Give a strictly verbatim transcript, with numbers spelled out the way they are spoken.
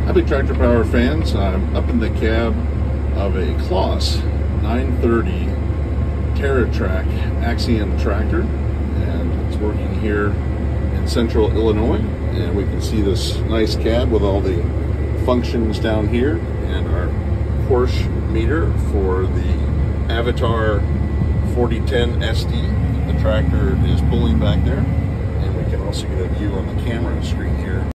Hi, Big Tractor Power fans. I'm up in the cab of a CLAAS nine thirty Terra Trac Axion tractor, and it's working here in central Illinois. And we can see this nice cab with all the functions down here, and our Porsche meter for the Avatar forty ten S D. The tractor is pulling back there, and we can also get a view on the camera screen here.